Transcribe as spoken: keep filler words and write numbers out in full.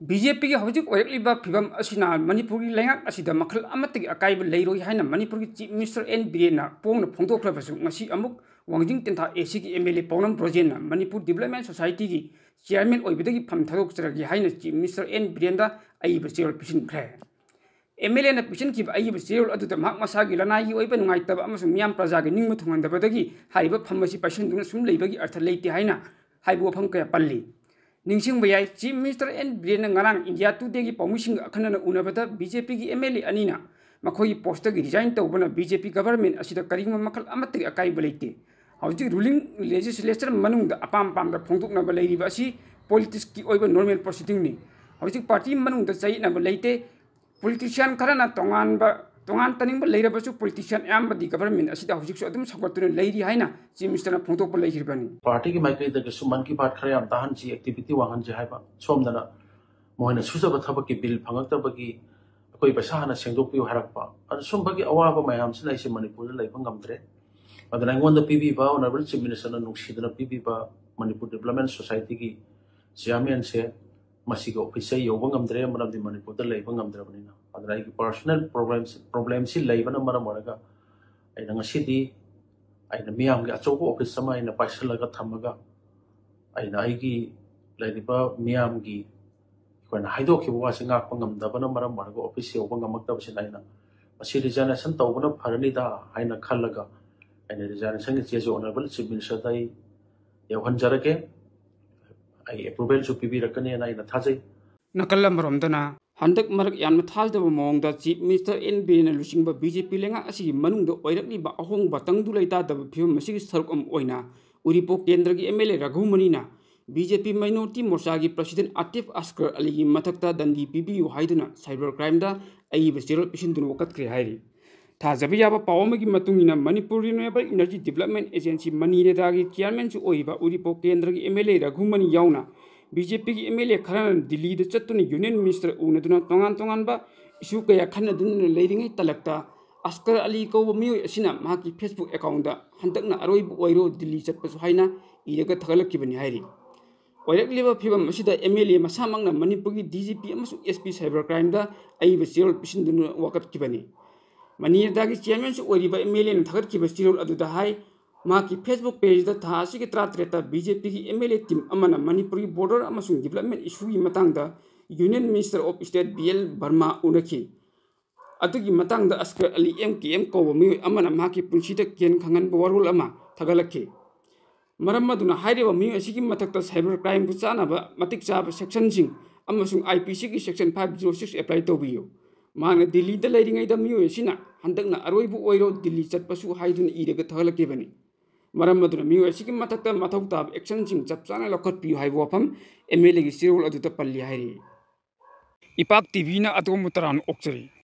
BJP की हौजिक ओरकलिबा फिबम असिना मणिपुर की लेंगाक असिदा मखल अमतगी अकाइब लेरोई हाइना मणिपुर की चीफ मिनिस्टर एन बिरेना पोंगना फोंदोखलबसु ngasi amuk wangjing tenta ac की एमएलए पौनम प्रोजेना मणिपुर डेवलपमेंट सोसाइटी की चेयरमैन ओइबदगी फम थादोक चरगी हाइना चीफ मिनिस्टर एन बिरेना अइब चेरल पिसिनख्रे एमएलए ना पिसन की अइब चेरल अदुदा माक मसागी लनाई ओइब नुंगाइतब अमसु मियाम प्रजा की निंगम थुंगंदबदगी हाइब फमसी पैसन सुम लेबगी अर्थ लेते हाइना हाइब वफम कया पल्ली निंगसिंग बयाई chief minister N Biren ngarang India Today की पौमिसिंग अखनन उनबदा बीजेपी की एमएलए अनीना मखोई पोस्ट की रिजाइन तौबना बीजेपी गवर्नमेंट असिदा करिंग मखल अमतगी अकाइब लेते हौजी रूलिंग लेजिस्लेचर मनुंग अपाम पाम फोंदोकनब लेरिबा असि पॉलिटिक्स की ओइब नॉर्मल प्रोसीडिंग नि हौजी पार्टी मनुंग चैनब लेते पॉलिटिशियन खरना तोंगानबा तोंगान तनिंग लेरबसु पॉलिटिशियन यामबदी गवर्नमेंट असिदा हौजिकसु अदुम सगतुन लेरि हाइना चीफ मिनिस्टर फोंदोकप लेहिरबनी पार्टी की माइक्रेद के सुमन की बात खरे ताहन जी एक्टिविटी वाहन जे हाइबा सोमदना मोहन सुजब थबक की बिल फंगक्तबगी कोई पैसा हना सेंदोकपियो हरकपा अर सुमबगी अवाब मयाम से लाइसे मणिपुर लाइफंग गमद्रे अदना ngond पीबीबा ऑनरेबल चीफ मिनिस्टर नुक्सीदना पीबीबा मणिपुर डेवलपमेंट सोसाइटी की चेयरमैन से मसीग ऑफिस से योबंग गमद्रे मरमदि मणिपुर द लाइफंग गमद्रबनिना अदना की पर्सनल प्रॉब्लम्स प्रॉब्लम से लाइबना मरम वरगा आइना ngasiदी आइना मियाम के अचौबो ऑफिस समा आइना पाइसलगा थमगा आइना आइगी लाइरिबा मियाम की कोना हाइदो के वासे ngakpa ngamdabana maram marga office yoba ngamaktabsin aina masi resignation tawbana pharani da haina khallaga aina resignation ke chejo honorable chief minister dai yawhanjarake ai approval su pibi rakane na aina thajai नकल मरमदना हंदक मरक याम थाजदब मोंगदा chief minister N Biren लुसिंगबा BJP लेंगा असि मनुंग ओइरकलिबा अहोंग बतंगदु लेतादब फिल्म मसिग सरुक अम ओइना उरिपो केंद्र की एमएलए रघुमणिना बीजेपी माइनॉरिटी मोर्चा की प्रेसिडेंट आतिफ अस्कर अली की मथक्ता दंडी पीबीयु हाइदुना साइबर क्राइम दा अइब चेरल पिसिनदुन वकतख्रे हाइरि थाजब याबा पावमगी मतुंगिना Manipur renewable energy development agency मनीरेदा की चेयरमैन सु ओइबा उरिपो केंद्र की एमएलए रघुमणि याउना बीजेपी की एमएलए खरन दिल्ली चतुन यूनियन मिनिस्टर उनदुना तोंगान तोंगानबा इशू कया खन्नदुन लेरिंगै तलक्ता अस्कर अली कौब मियोय असिना माकी फेसबुक अकाउंट दा हंतकना अरोइबु ओइरो दिल्ली चतपसु हाइना इरगा थगलकिबनि हाइरि ओइरकलिबा फिबम असिदा एमएलए मसामंगना मणिपुर की डीजीपी अमसु एसपी साइबर क्राइम दा अइब चेरल पिसिनदुन वकतकिबनि मनीरदा की चेयरमैन सु ओइरिबा एमएलए न थगतकिबा चेरल अदुदा हाइ माकी फेसबुक पेज दा था असिगे त्रात्रेता बीजेपी की एमएलए टीम अमना मणिपुर की बॉर्डर अमसु डेवलपमेंट इशू की मतंगदा union minister of state BL Verma उनखि अदुगी मतंगदा Askar Ali M K M कौब मियोय अमना माकी पुंसीदा केन खंगन वरुल अमा थगलखि मरम मदुना हाइरेबा मियोय असिगी मथक्ता साइबर क्राइम बु चानाबा मतिक चाब सेक्शन सिंग अमसु आईपीसी की section five zero six apply तोबियो माने दिल्ली दा लेरिंगैदा मियोय असिना हंदकना अरोइबु ओइरो दिल्ली चतपसु हाइदुन इरगा थगलखिबनि मरम मदुना मियोय असिगी मथक्ता मथौ ताब एक्शन सिंग चपचाना लखतपियो हाइबो वफम एमएलए की चेरल अदुदा पल्ली हाइरि इपाक टीवी ना अतोम तरान ओक्चरी।